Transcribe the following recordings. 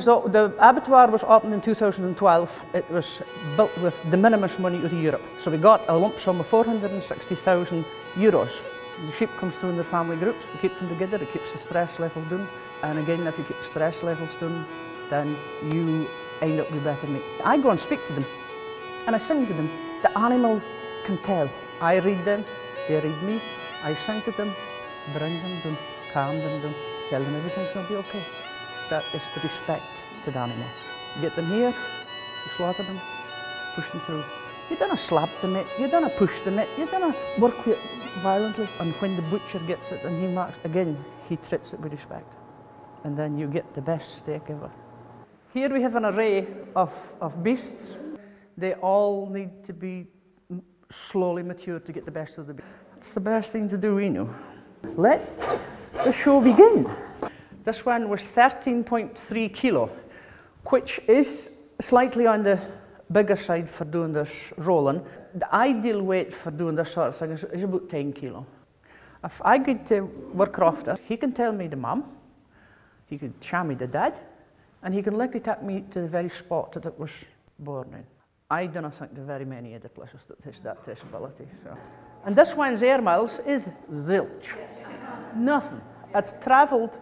So the abattoir was opened in 2012. It was built with de minimis money out of Europe. So we got a lump sum of 460,000 euros. The sheep comes through in their family groups, we keep them together, it keeps the stress level down. And again, if you keep stress levels down, then you end up with better meat. I go and speak to them, and I sing to them. The animal can tell. I read them, they read me, I sing to them, bring them down, calm them down, tell them everything's going to be okay. That is the respect to the animal. You get them here, you slaughter them, push them through. You don't slap the meat, you don't push the meat, you don't work with it violently. And when the butcher gets it and he marks, again, he treats it with respect. And then you get the best steak ever. Here we have an array of beasts. They all need to be slowly matured to get the best of the beast. That's the best thing to do, you know. Let the show begin. This one was 13.3 kilo, which is slightly on the bigger side for doing this rolling. The ideal weight for doing this sort of thing is about 10 kilo. If I get to work after, he can tell me the mum, he could show me the dad, and he can likely take me to the very spot that it was born in. I don't think there are very many other places that test that testability. So. And this one's air miles is zilch. Nothing. It's travelled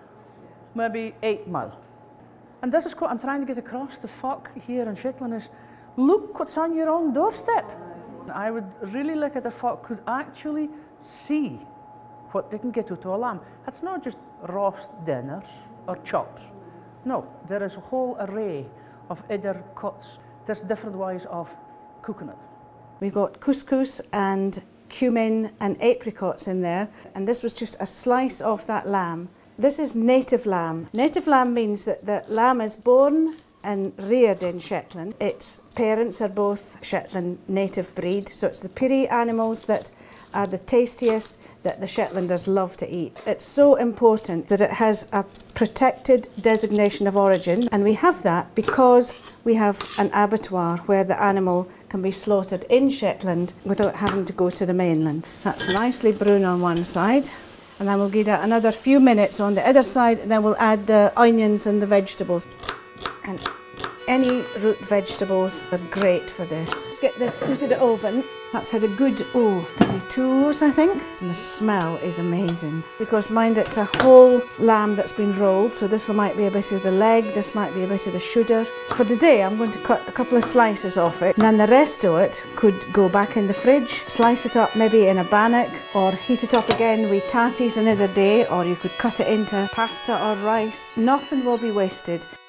maybe 8 miles. And this is what I'm trying to get across the folk here in Shetland is, look what's on your own doorstep. I would really like at the folk could actually see what they can get out of a lamb. It's not just roast dinners or chops. No, there is a whole array of other cuts. There's different ways of cooking it. We've got couscous and cumin and apricots in there, and this was just a slice of that lamb. This is native lamb. Native lamb means that the lamb is born and reared in Shetland. Its parents are both Shetland native breed, so it's the Piri animals that are the tastiest, that the Shetlanders love to eat. It's so important that it has a protected designation of origin, and we have that because we have an abattoir where the animal can be slaughtered in Shetland without having to go to the mainland. That's nicely brown on one side, and then we'll give that another few minutes on the other side, and then we'll add the onions and the vegetables. And any root vegetables are great for this. Let's get this into the oven. That's had a good, maybe 2 hours, I think. And the smell is amazing. Because mind, it's a whole lamb that's been rolled, so this might be a bit of the leg, this might be a bit of the shoulder. For today, I'm going to cut a couple of slices off it, and then the rest of it could go back in the fridge, slice it up maybe in a bannock, or heat it up again with tatties another day, or you could cut it into pasta or rice. Nothing will be wasted.